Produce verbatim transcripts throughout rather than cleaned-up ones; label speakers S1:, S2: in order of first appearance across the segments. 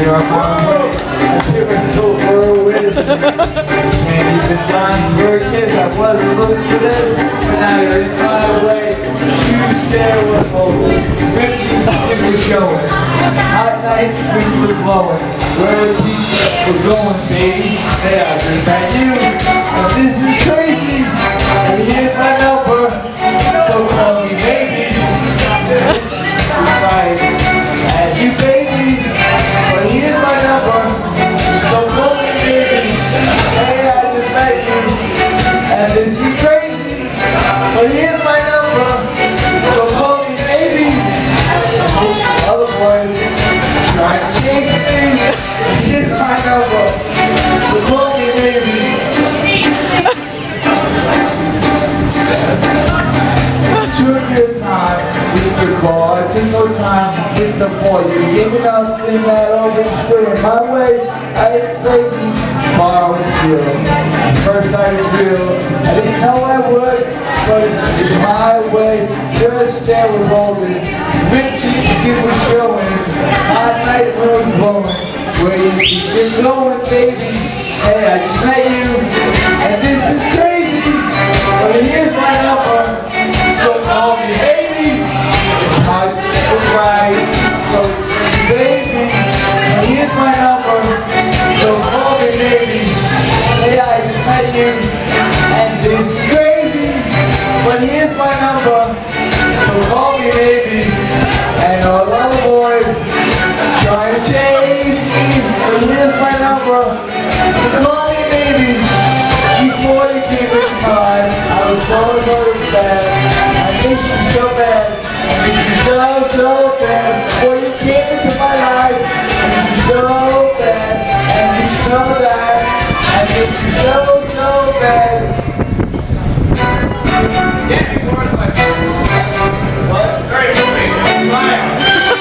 S1: you're on my way. I should have sold her a wish. Candies and dimes for a kiss. I wasn't looking for this, but now you're in my way. You stare was holding. Ripped and skin was showing. Hot night, wind was blowing. Where the pizza was going, baby. Hey, I just met you. And this is crazy. And here's my number. So call me baby. Right. As you baby. But here's my number. So call me baby. Hey, I just met you. And this is crazy. But here's my number. So call me baby. Other boys try to chase me. Here's my number. So call me baby. Took your time with the ball. I took no time to get the ball. You gave it up in that open still in my way. I ain't crazy, borrow and steal. First sight is real. I didn't know I would, but it's, it's my way. Your stare was holding. Ripped cheek skin was showing. Hot night wind was blowing. Where you keep it going, baby. Hey, I just met you, and this is crazy. But here's my number. So call me baby. I was right. So it's baby. And here's my number. So call me baby. Hey, I just met you. And this is crazy. But here's my number. So call me baby. And all the other boys trying to chase me. But here's my number. So call me baby. Before you came in time, I was so so bad. I miss you so bad. I miss you so, so bad. Before you came into my life, I miss you so bad. I miss you so bad. I miss you so, so bad. Yeah, before it's like, what? Very moving. Try it.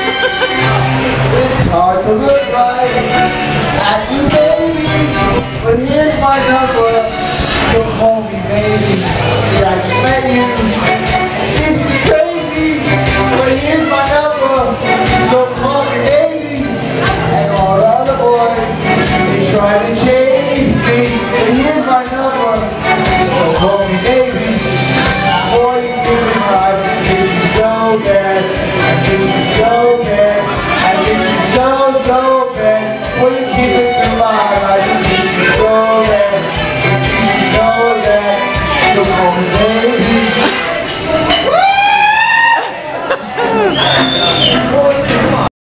S1: It's hard to look right at you, baby. But here's my number. Don't call me baby. Yeah, I just met you. This is crazy, but here's my number. So call me baby. And all the other boys, they try to chase me. But here's my number. So call me baby. Before you give me life, I miss you so bad. I miss you so bad.